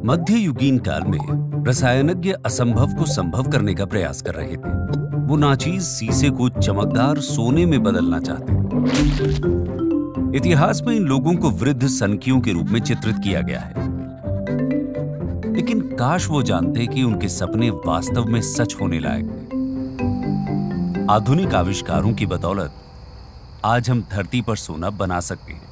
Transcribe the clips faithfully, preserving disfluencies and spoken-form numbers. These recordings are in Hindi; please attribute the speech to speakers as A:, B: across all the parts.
A: मध्ययुगीन काल में रसायनज्ञ असंभव को संभव करने का प्रयास कर रहे थे। वो नाचीज सीसे को चमकदार सोने में बदलना चाहते। इतिहास में इन लोगों को वृद्ध सनकियों के रूप में चित्रित किया गया है, लेकिन काश वो जानते कि उनके सपने वास्तव में सच होने लायक हैं। आधुनिक आविष्कारों की बदौलत आज हम धरती पर सोना बना सकते हैं,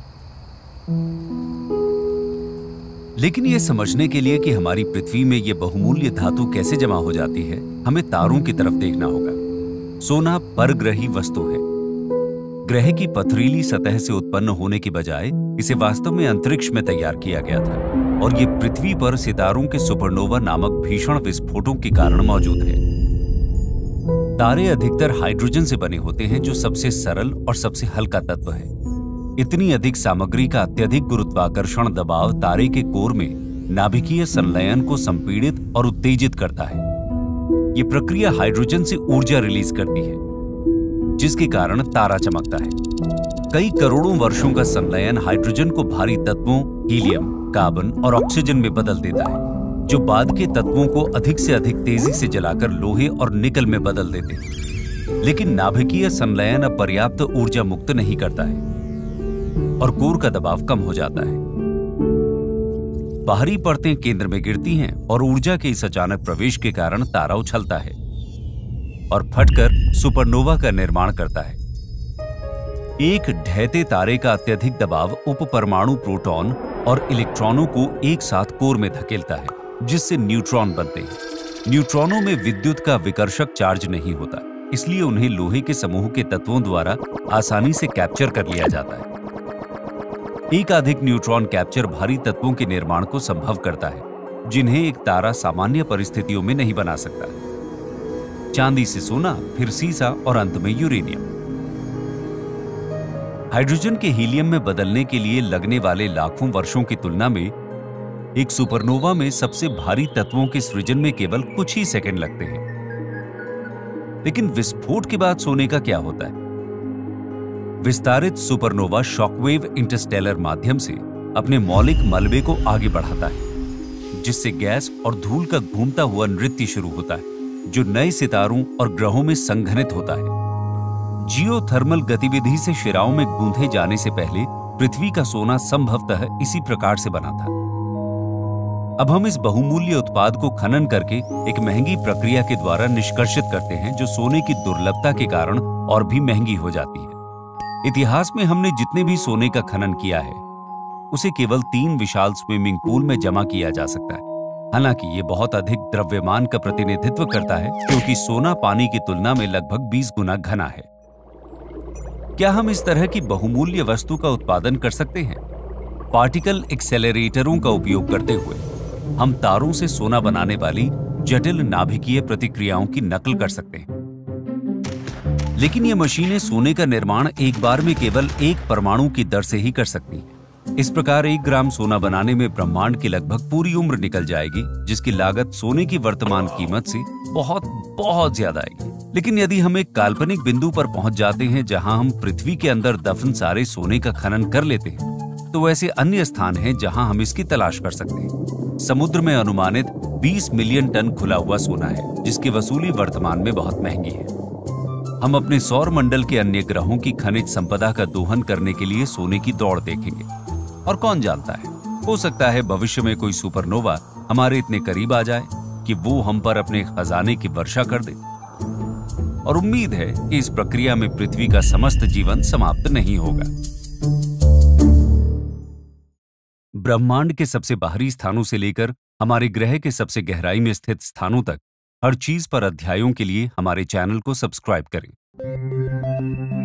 A: लेकिन यह समझने के लिए कि हमारी पृथ्वी में यह बहुमूल्य धातु कैसे जमा हो जाती है, हमें तारों की तरफ देखना होगा। सोना परग्रही वस्तु है। ग्रह की पथरीली सतह से उत्पन्न होने के बजाय इसे वास्तव में अंतरिक्ष में तैयार किया गया था, और यह पृथ्वी पर सितारों के सुपरनोवा नामक भीषण विस्फोटों के कारण मौजूद है। तारे अधिकतर हाइड्रोजन से बने होते हैं, जो सबसे सरल और सबसे हल्का तत्व है। इतनी अधिक सामग्री का अत्यधिक गुरुत्वाकर्षण दबाव तारे के कोर में नाभिकीय संलयन को संपीड़ित और उत्तेजित करता है। ये प्रक्रिया हाइड्रोजन से ऊर्जा रिलीज करती है, जिसके कारण तारा चमकता है। कई करोड़ों वर्षों का संलयन हाइड्रोजन को भारी तत्वों हीलियम, कार्बन और ऑक्सीजन में बदल देता है, जो बाद के तत्वों को अधिक से अधिक तेजी से जलाकर लोहे और निकल में बदल देते हैं। लेकिन नाभिकीय संलयन अब पर्याप्त ऊर्जा मुक्त नहीं करता है और कोर का दबाव कम हो जाता है। बाहरी परतें केंद्र में गिरती हैं और ऊर्जा के इस अचानक प्रवेश के कारण तारा उछलता है और फटकर सुपरनोवा का निर्माण करता है। एक ढहते तारे का अत्यधिक दबाव उपपरमाणु प्रोटॉन और इलेक्ट्रॉनों को एक साथ कोर में धकेलता है, जिससे न्यूट्रॉन बनते हैं। न्यूट्रॉनों में विद्युत का विकर्षक चार्ज नहीं होता, इसलिए उन्हें लोहे के समूह के तत्वों द्वारा आसानी से कैप्चर कर लिया जाता है। एकाधिक न्यूट्रॉन कैप्चर भारी तत्वों के निर्माण को संभव करता है, जिन्हें एक तारा सामान्य परिस्थितियों में नहीं बना सकता। चांदी से सोना, फिर सीसा और अंत में यूरेनियम। हाइड्रोजन के हीलियम में बदलने के लिए लगने वाले लाखों वर्षों की तुलना में एक सुपरनोवा में सबसे भारी तत्वों के सृजन में केवल कुछ ही सेकंड लगते हैं। लेकिन विस्फोट के बाद सोने का क्या होता है? विस्तारित सुपरनोवा शॉकवेव इंटरस्टेलर माध्यम से अपने मौलिक मलबे को आगे बढ़ाता है, जिससे गैस और धूल का घूमता हुआ नृत्य शुरू होता है, जो नए सितारों और ग्रहों में संघनित होता है। जियोथर्मल गतिविधि से शिराओं में गूंथे जाने से पहले पृथ्वी का सोना संभवतः इसी प्रकार से बना था। अब हम इस बहुमूल्य उत्पाद को खनन करके एक महंगी प्रक्रिया के द्वारा निष्कर्षित करते हैं, जो सोने की दुर्लभता के कारण और भी महंगी हो जाती है। इतिहास में हमने जितने भी सोने का खनन किया है, उसे केवल तीन विशाल स्विमिंग पूल में जमा किया जा सकता है। हालांकि ये बहुत अधिक द्रव्यमान का प्रतिनिधित्व करता है, क्योंकि सोना पानी की तुलना में लगभग बीस गुना घना है। क्या हम इस तरह की बहुमूल्य वस्तु का उत्पादन कर सकते हैं? पार्टिकल एक्सेलरेटरों का उपयोग करते हुए हम तारों से सोना बनाने वाली जटिल नाभिकीय प्रतिक्रियाओं की नकल कर सकते हैं। लेकिन ये मशीनें सोने का निर्माण एक बार में केवल एक परमाणु की दर से ही कर सकती हैं। इस प्रकार एक ग्राम सोना बनाने में ब्रह्मांड की लगभग पूरी उम्र निकल जाएगी, जिसकी लागत सोने की वर्तमान कीमत से बहुत बहुत ज्यादा आएगी। लेकिन यदि हम एक काल्पनिक बिंदु पर पहुंच जाते हैं जहां हम पृथ्वी के अंदर दफन सारे सोने का खनन कर लेते हैं, तो ऐसे अन्य स्थान हैं जहां हम इसकी तलाश कर सकते हैं। समुद्र में अनुमानित बीस मिलियन टन खुला हुआ सोना है, जिसकी वसूली वर्तमान में बहुत महंगी है। हम अपने सौर मंडल के अन्य ग्रहों की खनिज संपदा का दोहन करने के लिए सोने की दौड़ देखेंगे, और कौन जानता है, हो सकता है भविष्य में कोई सुपरनोवा हमारे इतने करीब आ जाए कि वो हम पर अपने खजाने की वर्षा कर दे। और उम्मीद है कि इस प्रक्रिया में पृथ्वी का समस्त जीवन समाप्त नहीं होगा। ब्रह्मांड के सबसे बाहरी स्थानों से लेकर हमारे ग्रह के सबसे गहराई में स्थित स्थानों तक हर चीज पर अध्यायों के लिए हमारे चैनल को सब्सक्राइब करें।